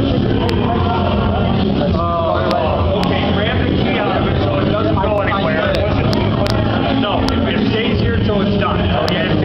Okay, grab the key out of it so it doesn't go anywhere. No, it stays here till it's done. Okay.